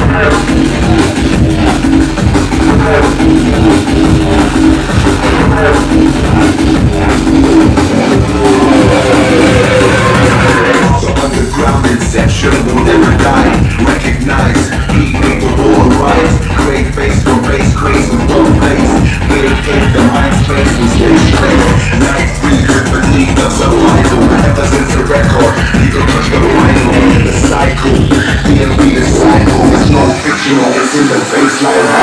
Inception will never die. Recognize, keeping the war right. Great face for face, crazy one place. Vacate the mind space and stay straight. Night breather beneath the survival. Ever since the record, legal touch the vinyl. The cycle, D&B the cycle. It's not fictional, it's in the baseline.